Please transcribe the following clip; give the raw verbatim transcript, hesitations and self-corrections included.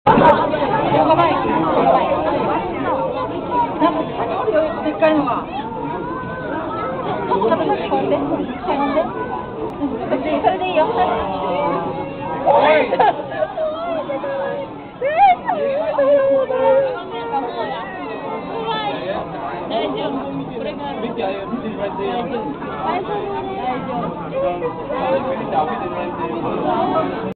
でっかいのが。食べさせてこうやって。はい、飲んで。別にそれでいいよ。大丈夫。これが。大丈夫。大丈夫。